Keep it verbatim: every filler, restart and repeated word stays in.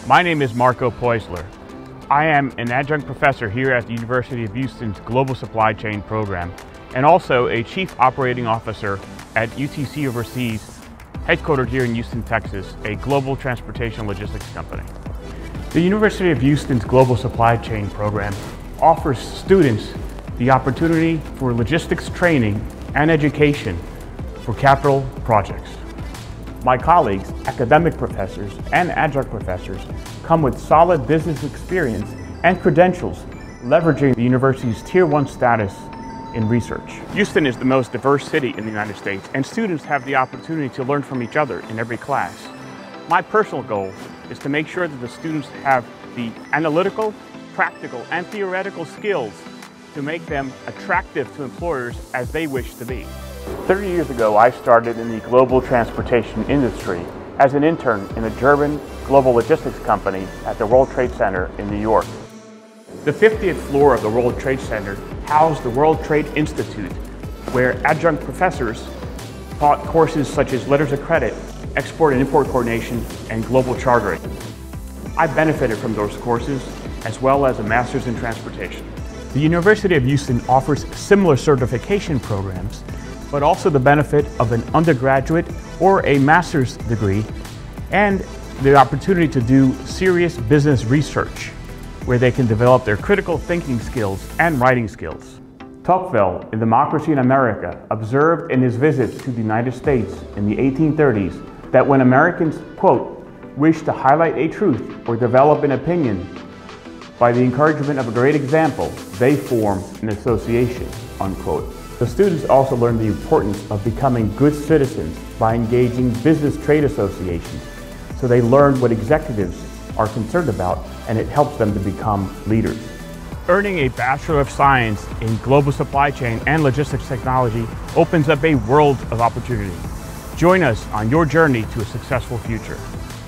My name is Marco Poisler. I am an adjunct professor here at the University of Houston's Global Supply Chain program and also a Chief Operating Officer at U T C Overseas, headquartered here in Houston, Texas, a global transportation logistics company. The University of Houston's Global Supply Chain program offers students the opportunity for logistics training and education for capital projects. My colleagues, academic professors and adjunct professors, come with solid business experience and credentials, leveraging the university's Tier one status in research. Houston is the most diverse city in the United States, and students have the opportunity to learn from each other in every class. My personal goal is to make sure that the students have the analytical, practical, and theoretical skills to make them attractive to employers as they wish to be. thirty years ago, I started in the global transportation industry as an intern in a German global logistics company at the World Trade Center in New York. The fiftieth floor of the World Trade Center housed the World Trade Institute, where adjunct professors taught courses such as letters of credit, export and import coordination, and global chartering. I benefited from those courses, as well as a master's in transportation. The University of Houston offers similar certification programs, but also the benefit of an undergraduate or a master's degree and the opportunity to do serious business research where they can develop their critical thinking skills and writing skills. Tocqueville, in Democracy in America, observed in his visit to the United States in the eighteen thirties that when Americans, quote, wish to highlight a truth or develop an opinion by the encouragement of a great example, they form an association, unquote. The students also learn the importance of becoming good citizens by engaging business trade associations. So they learn what executives are concerned about, and it helps them to become leaders. Earning a Bachelor of Science in Global Supply Chain and Logistics Technology opens up a world of opportunity. Join us on your journey to a successful future.